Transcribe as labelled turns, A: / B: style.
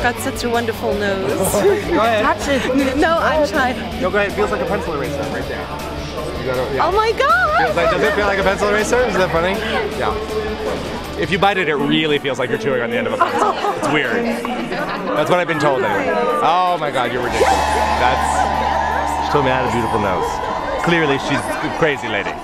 A: got such a wonderful nose.
B: Go ahead.
A: Touch it. No, I'm shy.
B: No, go ahead. It feels like a pencil eraser right there. You gotta, yeah.
A: Oh my god!
B: Does it feel like a pencil eraser? Is that funny? Yeah. If you bite it, it really feels like you're chewing on the end of a pencil. It's weird. That's what I've been told anyway. Oh my god, you're ridiculous. She told me I had a beautiful nose. Clearly, she's a crazy lady.